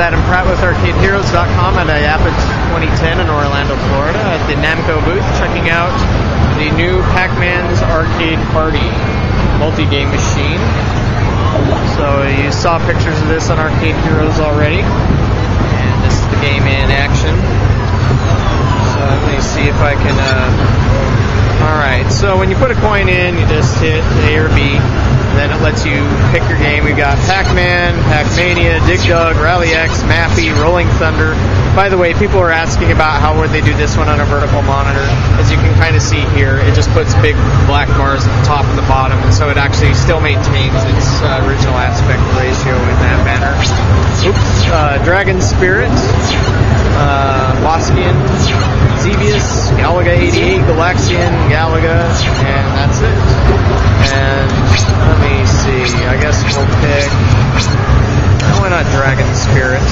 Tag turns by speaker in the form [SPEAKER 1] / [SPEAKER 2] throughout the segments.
[SPEAKER 1] Adam Pratt with ArcadeHeroes.com at IAAPA 2010 in Orlando, Florida, at the Namco booth, checking out the new Pac-Man's Arcade Party multi-game machine. So you saw pictures of this on Arcade Heroes already, and this is the game in action. So let me see if I can. Alright, so when you put a coin in, you just hit A or B, and then it lets you pick your game. We've got Pac-Man, Pac-Mania, Dig Dug, Rally X, Mappy, Rolling Thunder. By the way, people are asking about how would they do this one on a vertical monitor. As you can kind of see here, it just puts big black bars at the top and the bottom, and so it actually still maintains its original aspect ratio in that manner. Oops, Dragon Spirit, Bosconian, Xevious, Galaga 88, Galaxian, Galaga, and that's it. And let me see, I guess we'll pick, why not Dragon Spirit?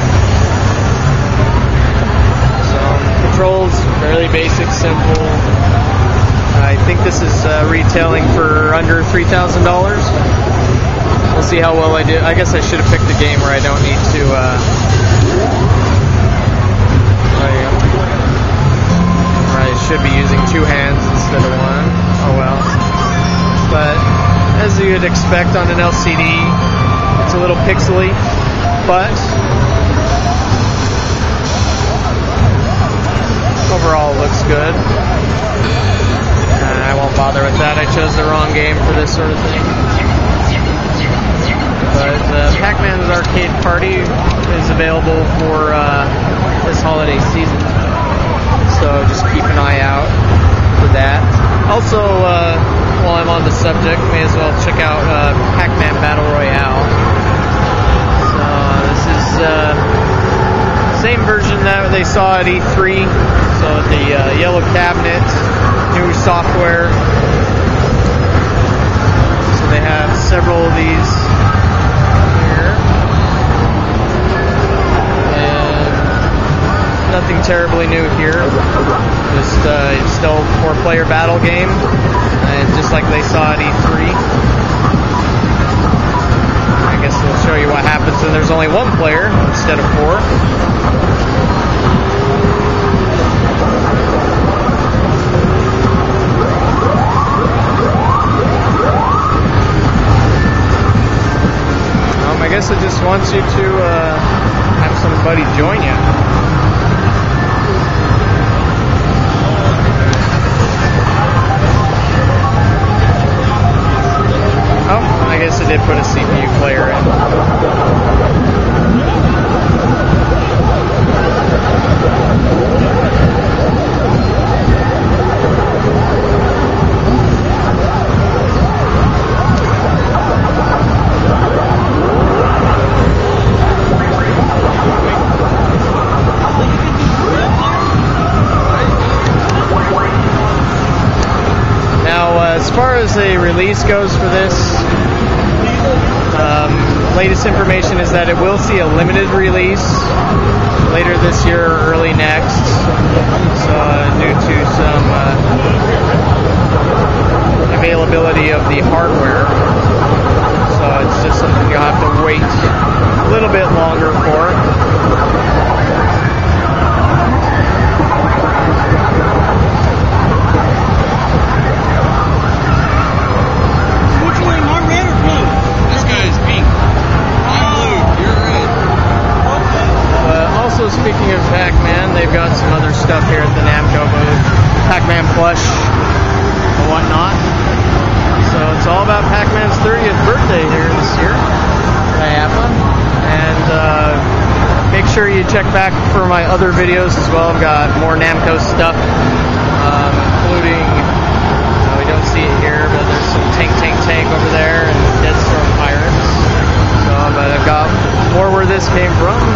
[SPEAKER 1] So, controls, fairly basic, simple. I think this is retailing for under $3,000. We'll see how well I do. I guess I should have picked a game where I don't need to, I should be using two hands instead of one. Oh well. But as you'd expect on an LCD, it's a little pixely, but overall looks good. I won't bother with that. I chose the wrong game for this sort of thing. But Pac-Man's Arcade Party is available for this holiday season. So just keep an eye out for that. Also, while I'm on the subject, may as well check out Pac-Man Battle Royale. So this is same version that they saw at E3. So the yellow cabinet, new software. So they have several of these here. Nothing terribly new here. Just it's still a 4-player battle game, and just like they saw at E3. I guess we'll show you what happens when there's only one player instead of 4. I guess it just wants you to have somebody join you. Oh, I guess it did put a CPU player in. As far as the release goes for this, latest information is that it will see a limited release later this year or early next, so due to some availability of the hardware. So it's just something you'll have to wait a little bit longer for. Also, speaking of Pac-Man, they've got some other stuff here at the Namco booth. Pac-Man plush and whatnot. So it's all about Pac-Man's 30th birthday here this year at IAAPA. And make sure you check back for my other videos as well. I've got more Namco stuff, including, we don't see it here, but there's some Tank over there and Dead Storm Pirates. So, but I've got more where this came from.